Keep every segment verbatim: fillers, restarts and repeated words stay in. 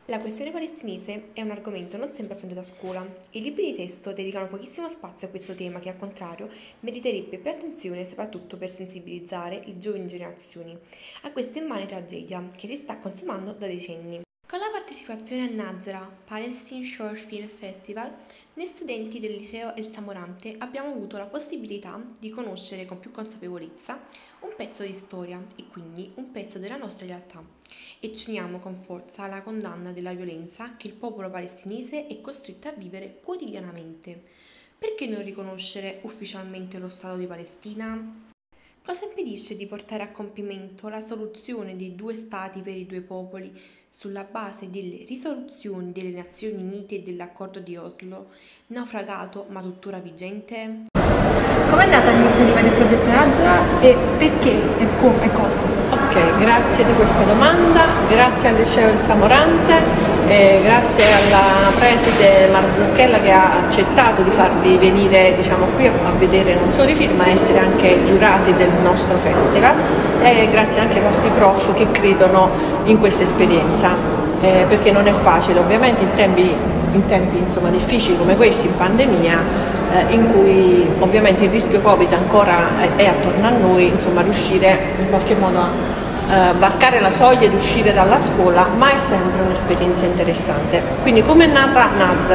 La questione palestinese è un argomento non sempre affrontato a scuola. I libri di testo dedicano pochissimo spazio a questo tema che, al contrario, meriterebbe più attenzione soprattutto per sensibilizzare le giovani generazioni a questa immane tragedia che si sta consumando da decenni. Con la partecipazione a Nazra Palestine Short Film Festival, noi studenti del liceo El Samorante abbiamo avuto la possibilità di conoscere con più consapevolezza un pezzo di storia e quindi un pezzo della nostra realtà e ci uniamo con forza alla condanna della violenza che il popolo palestinese è costretto a vivere quotidianamente. Perché non riconoscere ufficialmente lo Stato di Palestina? Cosa impedisce di portare a compimento la soluzione dei due stati per i due popoli sulla base delle risoluzioni delle Nazioni Unite e dell'accordo di Oslo, naufragato ma tuttora vigente? Com'è nata l'iniziativa del progetto Nazra e perché e come e cosa? Ok, grazie di questa domanda, grazie al liceo El Samorante, eh, grazie alla preside Marzocchella che ha accettato di farvi venire diciamo, qui a, a vedere non solo i film ma essere anche giurati del nostro festival e grazie anche ai vostri prof che credono in questa esperienza, eh, perché non è facile ovviamente in tempi, in tempi insomma, difficili come questi, in pandemia, eh, in cui ovviamente il rischio Covid ancora è, è attorno a noi, insomma riuscire in qualche modo a Uh, varcare la soglia ed uscire dalla scuola, ma è sempre un'esperienza interessante. Quindi come è nata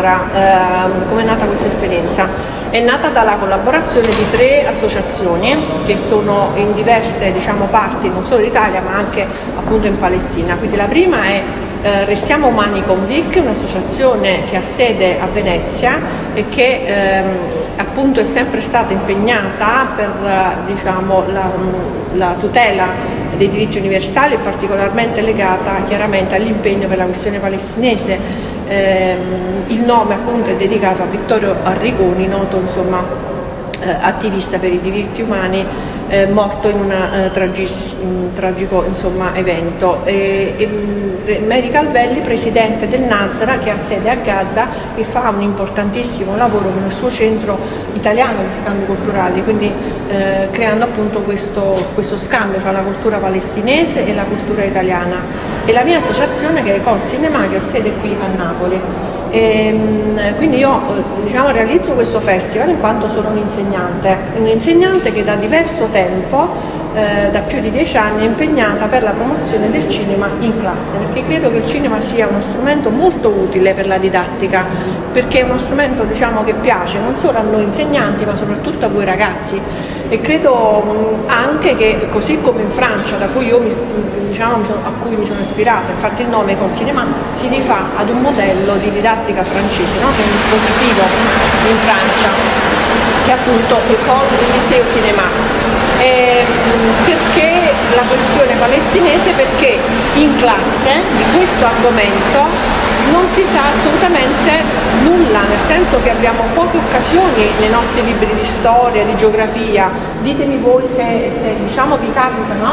Nazra, uh, come è nata questa esperienza? È nata dalla collaborazione di tre associazioni che sono in diverse diciamo, parti, non solo d'Italia ma anche appunto in Palestina. Quindi la prima è uh, Restiamo Umani con Vic, un'associazione che ha sede a Venezia e che um, appunto è sempre stata impegnata per uh, diciamo, la, la tutela dei diritti universali, particolarmente legata chiaramente all'impegno per la questione palestinese. Eh, il nome appunto è dedicato a Vittorio Arrigoni, noto insomma, eh, attivista per i diritti umani, eh, morto in una, eh, un tragico insomma, evento. E, e, Mary Calvelli, presidente del Nazra, che ha sede a Gaza e fa un importantissimo lavoro con il suo centro italiano di scambi culturali, quindi eh, creando appunto questo, questo scambio fra la cultura palestinese e la cultura italiana. E la mia associazione che è Col Cinema, che ha sede qui a Napoli. E, quindi io diciamo, realizzo questo festival in quanto sono un insegnante, un insegnante che da diverso tempo Eh, da più di dieci anni è impegnata per la promozione del cinema in classe, perché credo che il cinema sia uno strumento molto utile per la didattica, perché è uno strumento diciamo, che piace non solo a noi insegnanti ma soprattutto a voi ragazzi e credo mh, anche che così come in Francia, da cui io mi, diciamo, a cui mi sono ispirata, infatti il nome Col Cinema si rifà ad un modello di didattica francese, no? Che è un dispositivo in Francia che è appunto il Liceo Cinema. Eh, perché la questione palestinese? Perché in classe di questo argomento non si sa assolutamente nulla, nel senso che abbiamo poche occasioni nei nostri libri di storia, di geografia. Ditemi voi se, se diciamo vi capita, no?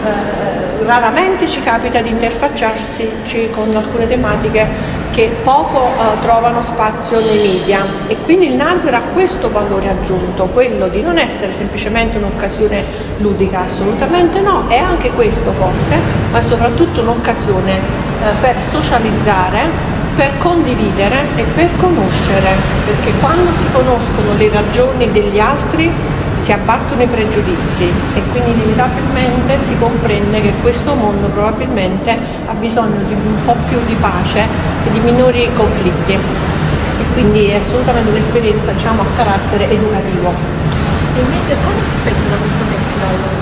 Eh, raramente ci capita di interfacciarsi con alcune tematiche che poco eh, trovano spazio nei media e quindi il Nazra ha questo valore aggiunto, quello di non essere semplicemente un'occasione ludica, assolutamente no, è anche questo forse, ma è soprattutto un'occasione eh, per socializzare, per condividere e per conoscere, perché quando si conoscono le ragioni degli altri si abbattono i pregiudizi e quindi inevitabilmente si comprende che questo mondo probabilmente ha bisogno di un po' più di pace e di minori conflitti e quindi è assolutamente un'esperienza diciamo, a carattere educativo. E invece cosa si aspetta da questo festival?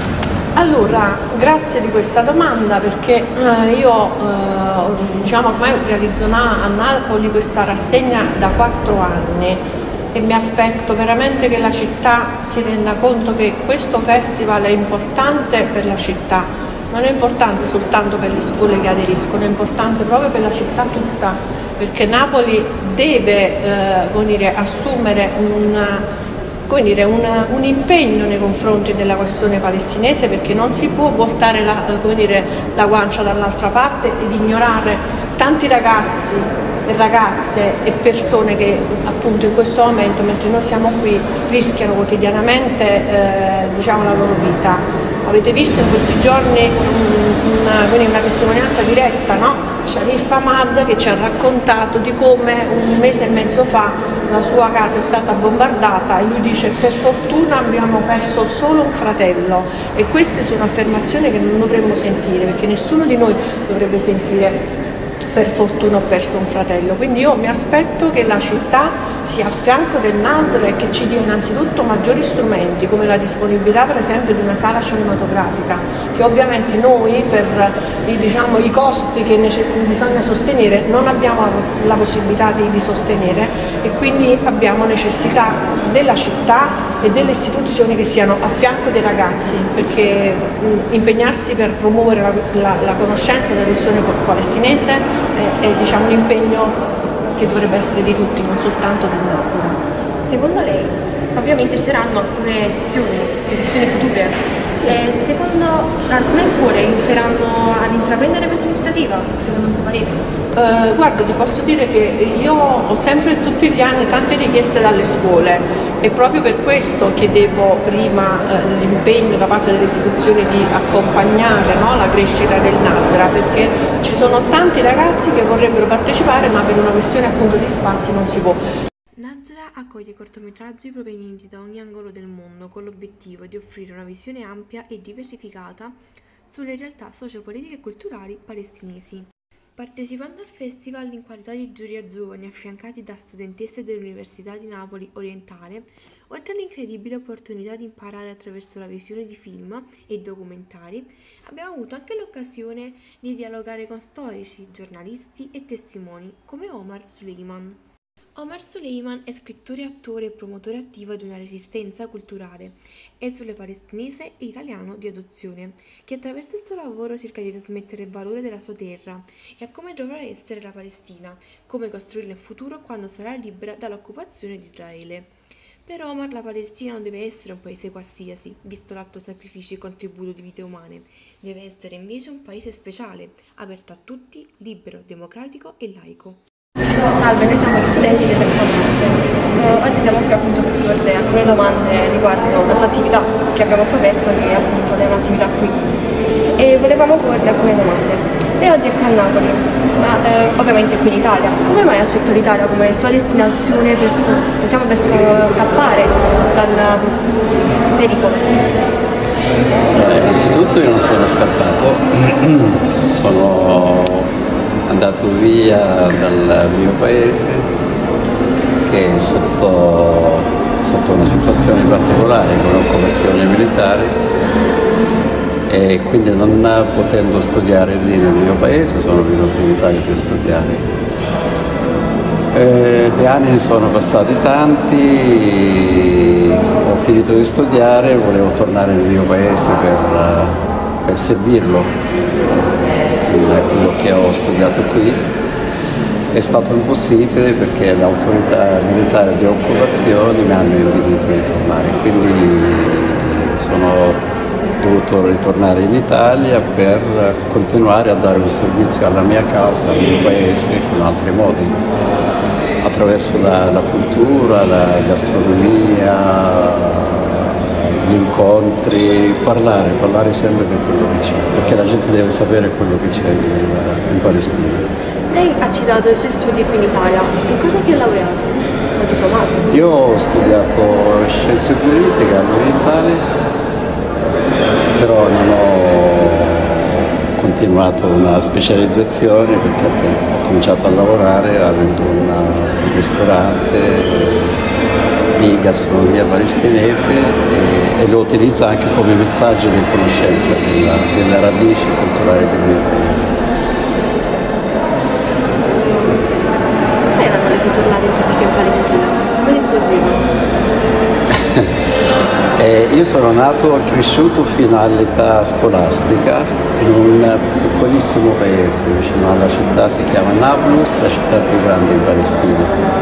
Allora, grazie di questa domanda perché eh, io eh, diciamo ormai realizzo a Napoli questa rassegna da quattro anni e mi aspetto veramente che la città si renda conto che questo festival è importante per la città, non è importante soltanto per le scuole che aderiscono, è importante proprio per la città tutta, perché Napoli deve eh, dire, assumere una Come dire, un, un impegno nei confronti della questione palestinese, perché non si può voltare la, come dire, la guancia dall'altra parte ed ignorare tanti ragazzi e ragazze e persone che appunto in questo momento, mentre noi siamo qui, rischiano quotidianamente eh, diciamo, la loro vita. Avete visto in questi giorni una, una testimonianza diretta, no? Sharif Ahmad, che ci ha raccontato di come un mese e mezzo fa la sua casa è stata bombardata e lui dice: per fortuna abbiamo perso solo un fratello. E queste sono affermazioni che non dovremmo sentire, perché nessuno di noi dovrebbe sentire per fortuna ho perso un fratello. Quindi io mi aspetto che la città sia a fianco del Nazra e che ci dia innanzitutto maggiori strumenti, come la disponibilità per esempio di una sala cinematografica, che ovviamente noi per i, diciamo, i costi che bisogna sostenere non abbiamo la possibilità di, di sostenere, e quindi abbiamo necessità della città e delle istituzioni che siano a fianco dei ragazzi, perché mh, impegnarsi per promuovere la, la, la conoscenza della questione palestinese è, è diciamo, un impegno che dovrebbe essere di tutti, non soltanto del Nazara. Secondo lei, ovviamente ci saranno alcune edizioni, edizioni future, sì. E secondo alcune scuole inizieranno ad intraprendere questa iniziativa, secondo il suo parere? Uh, guarda, ti posso dire che io ho sempre tutti gli anni tante richieste dalle scuole e proprio per questo chiedevo prima uh, l'impegno da parte delle istituzioni di accompagnare, no, la crescita del Nazara, perché ci sono tanti ragazzi che vorrebbero partecipare ma per una questione appunto di spazi non si può. Nazara accoglie cortometraggi provenienti da ogni angolo del mondo con l'obiettivo di offrire una visione ampia e diversificata sulle realtà sociopolitiche e culturali palestinesi. Partecipando al festival in qualità di giuria giovani affiancati da studentesse dell'Università di Napoli Orientale, oltre all'incredibile opportunità di imparare attraverso la visione di film e documentari, abbiamo avuto anche l'occasione di dialogare con storici, giornalisti e testimoni come Omar Suleiman. Omar Suleiman è scrittore, attore e promotore attivo di una resistenza culturale esule palestinese e italiano di adozione, che attraverso il suo lavoro cerca di trasmettere il valore della sua terra e a come dovrà essere la Palestina, come costruirla in futuro quando sarà libera dall'occupazione di Israele. Per Omar la Palestina non deve essere un paese qualsiasi, visto l'alto sacrificio e contributo di vite umane, deve essere invece un paese speciale, aperto a tutti, libero, democratico e laico. Salve, noi siamo gli studenti del terzo anno. Oggi siamo qui appunto per porre alcune domande riguardo la sua attività, che abbiamo scoperto che appunto è un'attività qui. E volevamo porre alcune domande. Lei oggi è qui a Napoli, ma eh, ovviamente qui in Italia. Come mai ha scelto l'Italia come sua destinazione per, diciamo, per scappare dal pericolo? Eh, innanzitutto io non sono scappato, sono andato via dal mio paese che è sotto, sotto una situazione particolare con l'occupazione militare, e quindi non potendo studiare lì nel mio paese sono venuto in Italia per studiare. Eh, di anni ne sono passati tanti, ho finito di studiare, volevo tornare nel mio paese per, per servirlo. Quello che ho studiato qui è stato impossibile perché le autorità militari di occupazione mi hanno impedito di tornare, quindi sono dovuto ritornare in Italia per continuare a dare un servizio alla mia causa, al mio paese, con altri modi, attraverso la, la cultura, la gastronomia, gli incontri, parlare, parlare sempre per quello che c'è, perché la gente deve sapere quello che c'è in, in Palestina. Lei ha citato i suoi studi qui in Italia, in cosa si è laureato? O diplomato? Io ho studiato scienze politiche all'Orientale, però non ho continuato una specializzazione perché ho cominciato a lavorare avendo una, un ristorante di gastronomia palestinese e, e lo utilizzo anche come messaggio di conoscenza della, delle radici culturali del mio paese. Come erano le sue giornate tipiche in Palestina? Come si svolgevano? eh, io sono nato e cresciuto fino all'età scolastica in un piccolissimo paese vicino alla città, si chiama Nablus, la città più grande in Palestina.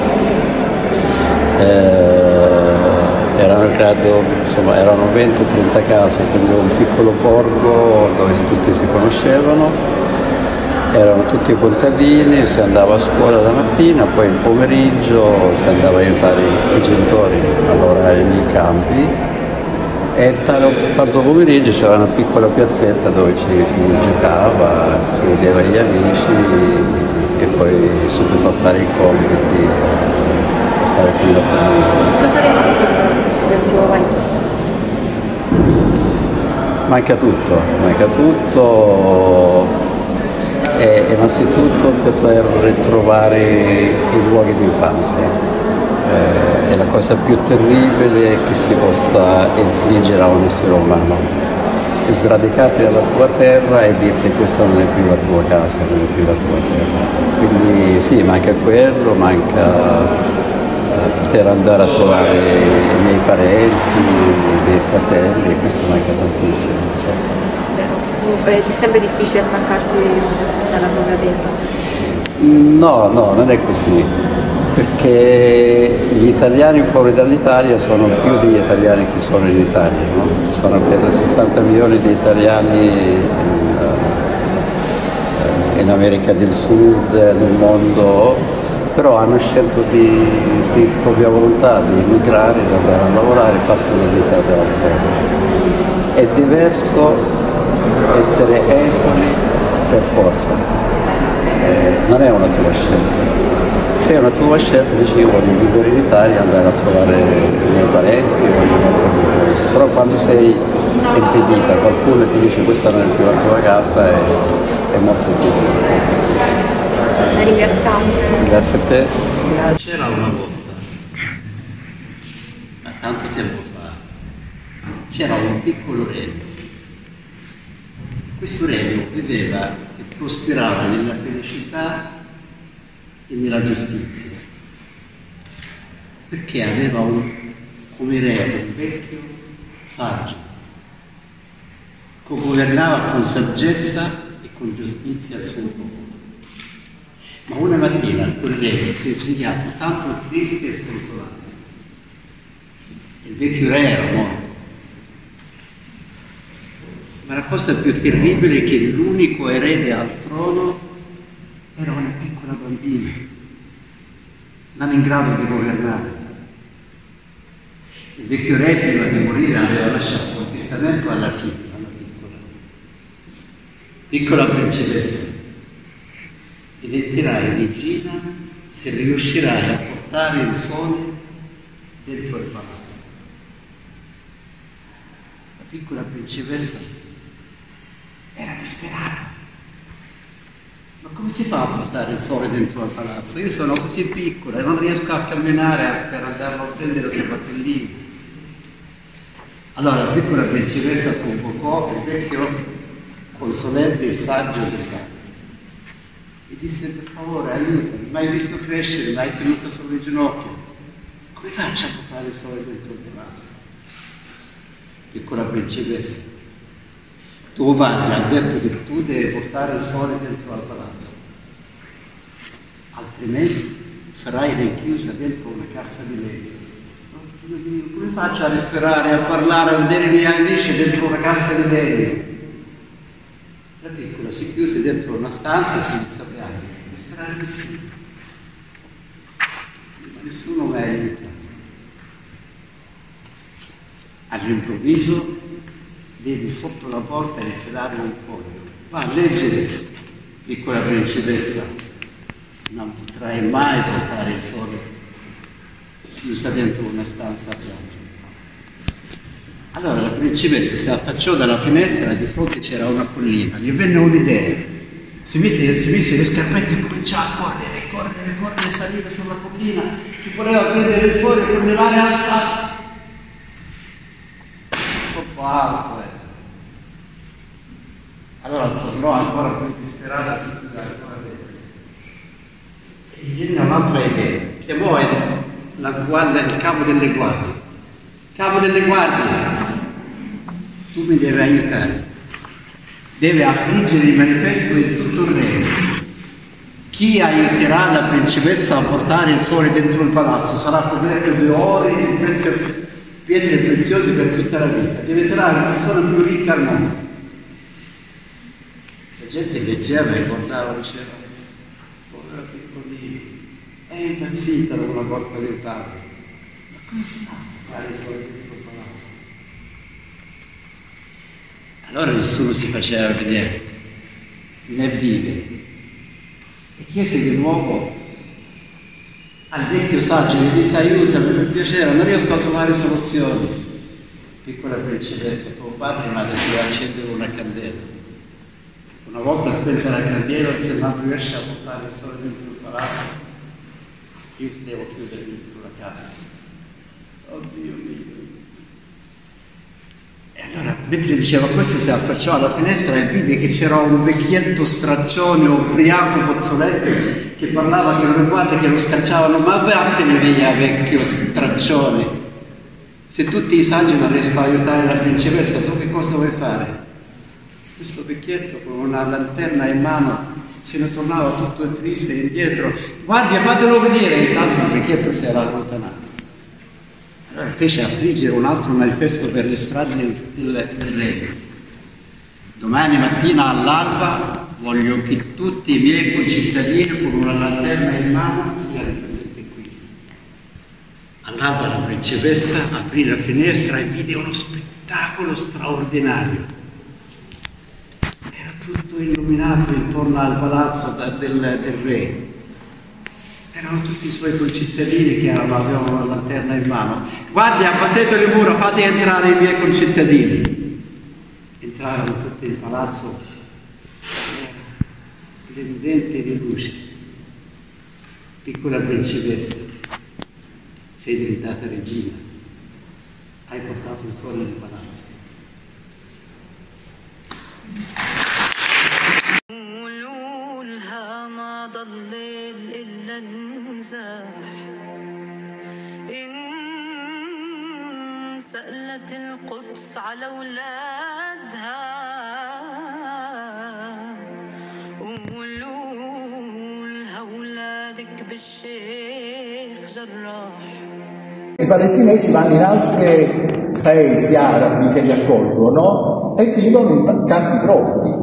Eh, erano, credo, insomma, erano venti trenta case, quindi un piccolo borgo dove tutti si conoscevano, erano tutti contadini, si andava a scuola la mattina, poi il pomeriggio si andava a aiutare i, i genitori a lavorare nei campi E il tar- tardo pomeriggio c'era una piccola piazzetta dove ci si giocava, si vedeva gli amici e poi subito a fare i compiti e stare qui la famiglia. Cosa ne manca del suo paese? Manca tutto, manca tutto e innanzitutto poter ritrovare i luoghi di infanzia. Eh, è la cosa più terribile che si possa infliggere a un essere umano. Sradicarti dalla tua terra e dirti questa non è più la tua casa, non è più la tua terra. Quindi sì, manca quello, manca eh, poter andare a trovare i miei parenti, i miei fratelli, questo manca tantissimo. Cioè. È sempre difficile staccarsi dalla propria terra? No, no, non è così, perché gli italiani fuori dall'Italia sono più degli italiani che sono in Italia, no? Sono credo sessanta milioni di italiani in, in America del Sud, nel mondo, però hanno scelto di, di propria volontà di emigrare, di andare a lavorare e farsi una vita altrove. È diverso essere esuli per forza. Eh, non è una tua scelta. Se è una tua scelta, dici io voglio vivere in Italia, andare a trovare i miei parenti, però quando sei impedita, qualcuno ti dice questa non è più la tua casa, è, è molto difficile. La ringraziamo. Grazie a te. C'era una volta, tanto tempo fa, c'era un piccolo regno. Questo regno viveva e prosperava nella felicità e nella giustizia, perché aveva un, come re un vecchio saggio, che governava con saggezza e con giustizia il suo popolo. Ma una mattina quel re si è svegliato tanto triste e sconsolato. Il vecchio re era morto. Ma la cosa più terribile è che l'unico erede al trono era una piccola bambina, non in grado di governare. Il vecchio re, prima di morire, aveva lasciato un testamento alla figlia, alla piccola. Piccola principessa, diventerai regina se riuscirai a portare il sole dentro il palazzo. La piccola principessa era disperata. Ma come si fa a portare il sole dentro al palazzo? Io sono così piccola e non riesco a camminare per andarlo a prendere sui battellini. Allora la piccola principessa convocò il vecchio consulente e saggio del capo e disse: per favore aiutami, mi hai visto crescere, mi hai tenuta sulle ginocchia, come faccio a portare il sole dentro il palazzo? Piccola principessa, tuo padre ha detto che tu devi portare il sole dentro al palazzo, altrimenti sarai rinchiusa dentro una cassa di legno. Come faccio a respirare, a parlare, a vedere i miei amici dentro una cassa di legno? La piccola si chiuse dentro una stanza senza piangere, respirare così. Ma nessuno mi ha aiutato. All'improvviso vedi sotto la porta entrare un foglio. Va a leggere, piccola principessa, non potrai mai portare il sole chiusa dentro una stanza a piangere. Allora la principessa si affacciò dalla finestra e di fronte c'era una collina. Gli venne un'idea. Si mise, si mise le scarpette e cominciò a correre, correre, correre, salire sulla collina. Chi voleva prendere il sole con le mani alzate. Troppo alto, eh. Allora tornò ancora più disperata, si chiudeva ancora dentro. E gli venne un'altra idea. Chiamò la guardia, il capo delle guardie. Capo delle guardie, tu mi devi aiutare. Deve affliggere il manifesto di tutto il regno. Chi aiuterà la principessa a portare il sole dentro il palazzo sarà coperto di oro e prezio, pietre preziose per tutta la vita. Diventerà la persona più ricca al mondo. La gente leggeva e guardava e diceva: povera piccolina, è impazzita da una porta del padre. Ma come si fa a fare il sole dentro il palazzo? Allora nessuno si faceva vedere, né vive. E chiese di nuovo al vecchio saggio, gli disse: aiutami, per piacere, non riesco a trovare soluzioni. Piccola principessa, tuo padre mi ha detto di accendere una candela. Una volta spenta la candela, se non riesce a portare il sole dentro il palazzo, io devo chiudere dentro la casa. Oddio mio. E allora, mentre diceva questo, si affacciò alla finestra e vide che c'era un vecchietto straccione, ubriaco, pozzoletto, che parlava, che lo guarda, che lo scacciavano. Ma vattene via, vecchio straccione! Se tutti i saggi non riescono a aiutare la principessa, tu che cosa vuoi fare? Questo vecchietto con una lanterna in mano se ne tornava tutto triste indietro. Guardi, fatelo venire! Intanto il vecchietto si era allontanato. Allora fece affliggere un altro manifesto per le strade del, del re. Domani mattina all'alba voglio che tutti i miei concittadini con una lanterna in mano siano presenti qui. All'alba la principessa aprì la finestra e vide uno spettacolo straordinario. Era tutto illuminato intorno al palazzo del, del re. Erano tutti i suoi concittadini che avevano la lanterna in mano. Guardi, abbattete le mura, fate entrare i miei concittadini. Entrarono tutti in palazzo, era splendente di luce. Piccola principessa, sei diventata regina, hai portato il sole nel palazzo. إن سألت القدس على أولادها قولولها أولادك بالشيخ جراح. I palestinesi vanno in altri paesi arabi che li accolgono e vivono in campi profughi.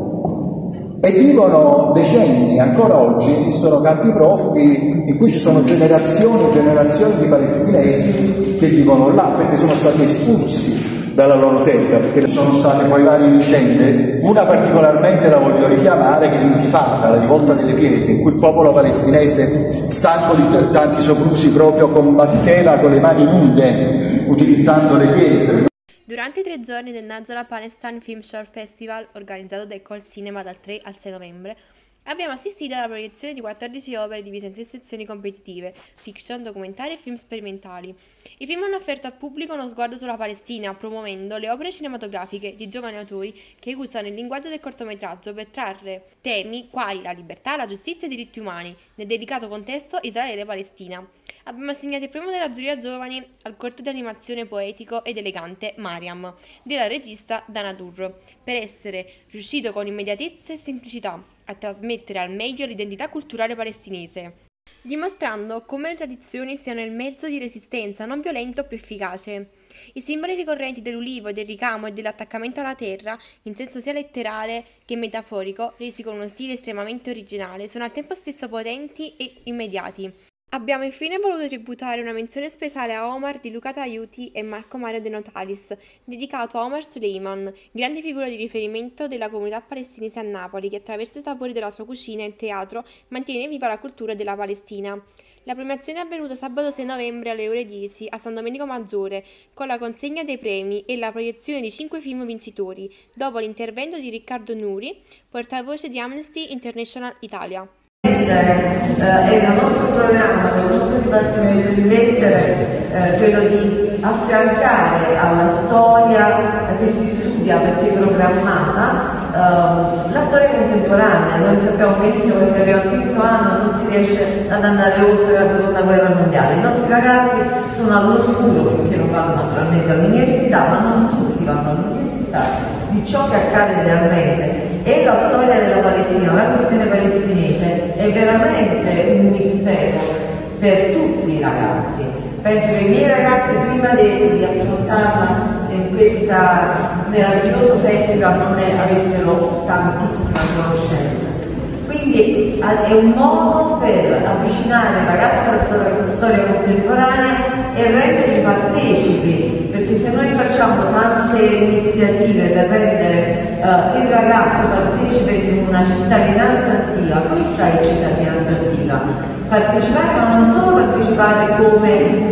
E vivono decenni, ancora oggi esistono campi profughi in cui ci sono generazioni e generazioni di palestinesi che vivono là perché sono stati espulsi dalla loro terra, perché sono state poi varie vicende. Una particolarmente la voglio richiamare, che è l'intifada, la rivolta delle pietre, in cui il popolo palestinese, stanco di tanti soprusi, proprio combatteva con le mani nude, utilizzando le pietre. Durante i tre giorni del Nazareth Palestine Film Short Festival, organizzato da Ecole Cinema dal tre al sei novembre, abbiamo assistito alla proiezione di quattordici opere divise in tre sezioni competitive: fiction, documentari e film sperimentali. I film hanno offerto al pubblico uno sguardo sulla Palestina, promuovendo le opere cinematografiche di giovani autori che usano il linguaggio del cortometraggio per trarre temi quali la libertà, la giustizia e i diritti umani, nel delicato contesto Israele-Palestina. Abbiamo assegnato il premio della giuria giovani al corto di animazione poetico ed elegante Mariam, della regista Dana Durr, per essere riuscito con immediatezza e semplicità a trasmettere al meglio l'identità culturale palestinese, dimostrando come le tradizioni siano il mezzo di resistenza non violento più efficace. I simboli ricorrenti dell'ulivo, del ricamo e dell'attaccamento alla terra, in senso sia letterale che metaforico, resi con uno stile estremamente originale, sono al tempo stesso potenti e immediati. Abbiamo infine voluto tributare una menzione speciale a Omar di Luca Taiuti e Marco Mario De Notalis, dedicato a Omar Suleiman, grande figura di riferimento della comunità palestinese a Napoli, che attraverso i sapori della sua cucina e il teatro mantiene viva la cultura della Palestina. La premiazione è avvenuta sabato sei novembre alle ore dieci a San Domenico Maggiore, con la consegna dei premi e la proiezione di cinque film vincitori, dopo l'intervento di Riccardo Nuri, portavoce di Amnesty International Italia. Eh, è il nostro programma, il nostro Dipartimento di Lettere, eh, quello di affiancare alla storia che si studia perché è programmata eh, la storia contemporanea. Noi sappiamo benissimo che se arriva al quinto anno non si riesce ad andare oltre la seconda guerra mondiale. I nostri ragazzi sono all'oscuro finché non vanno naturalmente all'università, ma non tutti vanno all'università, di ciò che accade realmente. E la storia della Palestina, la questione palestinese è veramente un mistero per tutti i ragazzi. Penso che i miei ragazzi prima di, di affrontarla in questo meraviglioso festival non ne avessero tantissima conoscenza. Quindi è un modo per avvicinare i ragazzi alla storia, storia contemporanea e renderci partecipi, perché se noi facciamo tante iniziative per rendere uh, il ragazzo partecipe di una cittadinanza attiva, questa è cittadinanza attiva, partecipare, ma non solo partecipare come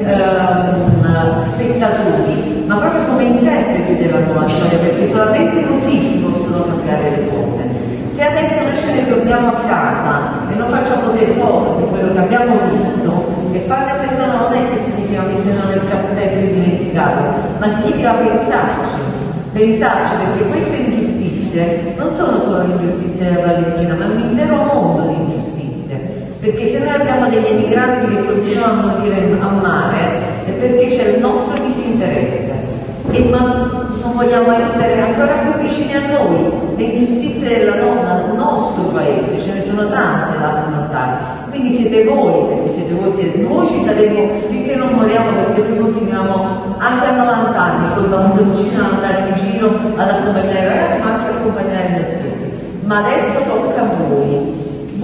uh, spettatori, ma proprio come interpreti della nuova storia, perché solamente così si possono cambiare le cose. Se adesso noi ce ne torniamo a casa e non facciamo tesoro di quello che abbiamo visto, e fare tesoro non è che significa metterlo nel cassetto e dimenticare, ma significa pensarci, pensarci perché queste ingiustizie non sono solo le ingiustizie della Palestina, ma l'intero mondo di ingiustizie, perché se noi abbiamo degli emigranti che continuano a morire a mare è perché c'è il nostro disinteresse. E ma non vogliamo essere ancora più vicini a noi, le ingiustizie della donna nel nostro paese, ce ne sono tante da affrontare, quindi siete voi, perché siete voi, siete noi, ci saremo finché non moriamo, perché noi continuiamo anche a novanta anni col bastoncino ad andare in giro ad accompagnare i ragazzi, ma anche a accompagnare noi stessi. Ma adesso tocca a voi,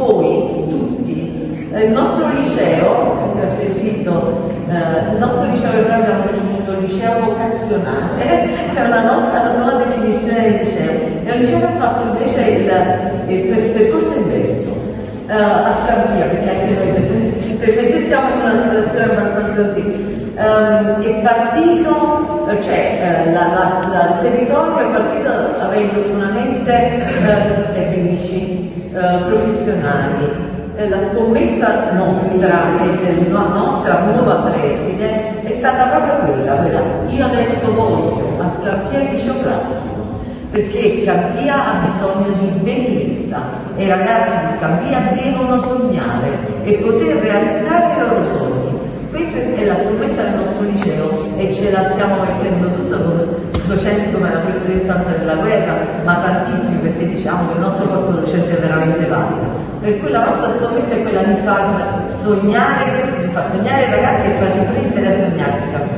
voi tutti, il nostro liceo, che ha sentito, eh, il nostro liceo che noi abbiamo definito liceo vocazionale, è una nostra nuova definizione del liceo, è un liceo che ha fatto invece il, il, il percorso inverso, eh, a Scampia, perché anche noi se siamo in una situazione abbastanza così. Um, è partito, cioè uh, la, la, la, il territorio è partito avendo solamente uh, tecnici uh, professionali. La scommessa nostra e della nostra nuova preside è stata proprio quella, quella. Io adesso voglio a Scampia il liceo classico, perché Scampia ha bisogno di bellezza e i ragazzi di Scampia devono sognare e poter realizzare i loro sogni. Questa è la scommessa del nostro liceo e ce la stiamo mettendo tutta con docenti come la professoressa Antonella Guerra, ma tantissimi, perché diciamo che il nostro corpo docente è veramente valido. Per cui la nostra scommessa è quella di far sognare, di far sognare i ragazzi e farli prendere a sognare.